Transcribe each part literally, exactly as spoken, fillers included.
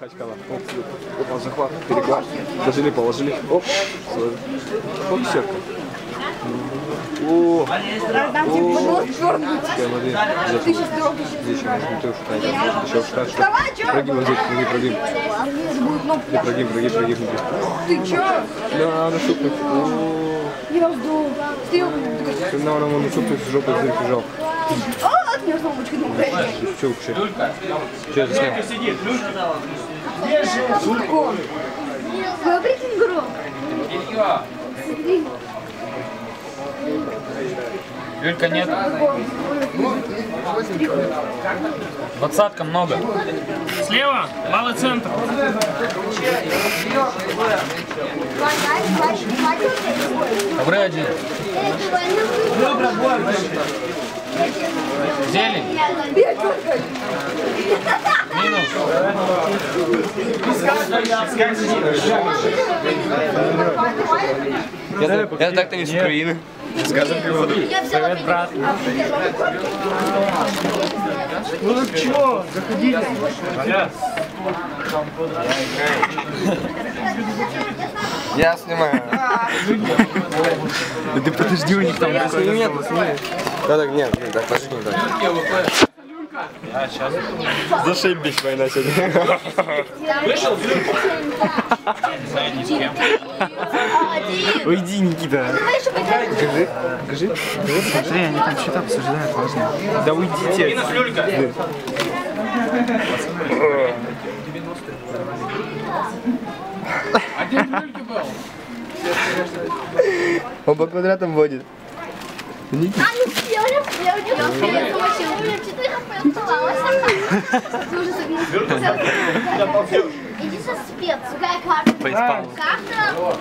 Махачкала. Оп, опа, захват, перехват. Положили, положили. Оп, оп, все. О, о, смотри, здесь еще смотрю, шукать. Еще шукать. Прогиб, вот здесь, прогиб, прогиб. Ты прогиб, прогиб, прогиб. Ты чё? Да, надо шукнуть. Я вздул. Ты на нам шукнуть, жопу заряжал. А, от меня снова Че вообще? Че это снял? Вы прикинь, гром. Юлька, нет. Двадцатка много. Слева, малый центр. Добрый один. Зелень. Минус. Я, я так-то не с Украины. Скажем, Привет, брат. Ну чё, заходите. я снимаю. Да ты подожди, у них там сними меня, сними. Да так, нет, нет, так, подожди, не так. А, сейчас. Зашибись война сегодня. Вышел? Ни с кем. Уйди, Никита. Скажи, скажи. Смотри, они там что-то обсуждают важно. Да уйдите. Минус люлька. Один в люльке был. Оба квадратом водит. А, не успел, не успел, не успел. Я замочила. У меня четыре хп оставалось. Иди со спец. Какая карта? Карта?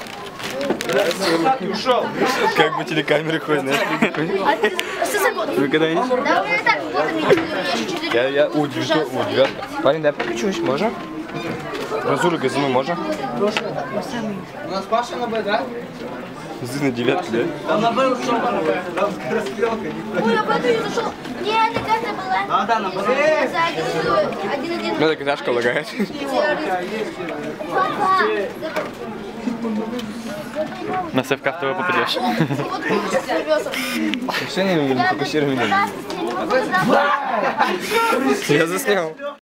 Ушел. Как бы телекамеры ходят, знаешь, какой? А ты со секунду. Вы когда-нибудь? Да, у меня так годами. У меня еще четыре. Я, я, у, девятка, у, девятка. Парень, дай покачусь, можно? Разулю газану, можно? У нас Паша на Б, да? Зы на девятке, да? Там на Б ушел. Там расстрелка. Ой, я поэтому не зашел. Не, это карта была. А, да, на Б. За один-один. Ну, так Дашка лагает. Папа. На сэф ТВ попадешь. Вот сейчас привез. Все не фокусируй меня. Здравствуйте, я не могу туда. Я заснял.